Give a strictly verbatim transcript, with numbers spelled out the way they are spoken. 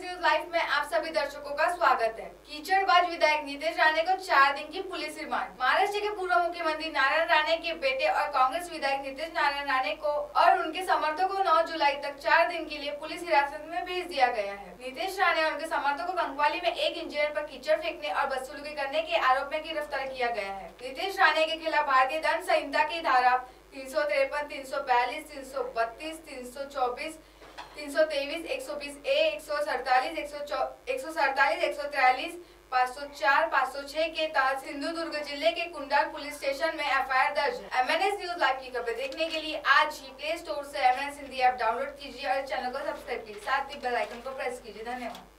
News live में आप सभी दर्शकों का स्वागत है। कीचड़बाज विधायक नीतीश राणे को चार दिन की पुलिस रिमांड। महाराष्ट्र के पूर्व मुख्यमंत्री नारायण राणे के बेटे और कांग्रेस विधायक नीतीश नारायण राणे को और उनके समर्थकों को नौ जुलाई तक चार दिन के लिए पुलिस हिरासत में भेज दिया गया है। नीतीश राणे और उनके समर्थकों को कंकवाली में एक इंजीनियर पर कीचड़ फेंकने और बदसलूकी करने के आरोप में गिरफ्तार किया गया है। नीतीश राणे के खिलाफ भारतीय दंड संहिता की धारा तीन सौ तिरपन, तीन सौ बयालीस, तीन सौ बत्तीस, तीन सौ चौबीस, तीन सौ तेईस, एक सौ बीस ए, एक सौ सड़तालीस, एक सौ सड़तालीस, एक सौ तिरालीस, पाँच सौ चार, पाँच सौ छह के तहत सिंधुदुर्ग जिले के कुंडाल पुलिस स्टेशन में एफ आई आर दर्ज है। M N S news live की खबरें देखने के लिए आज ही प्ले स्टोर से M N S Hindi app download कीजिए और चैनल को सब्सक्राइब कीजिए, साथ ही बेल आइकन को प्रेस कीजिए। धन्यवाद।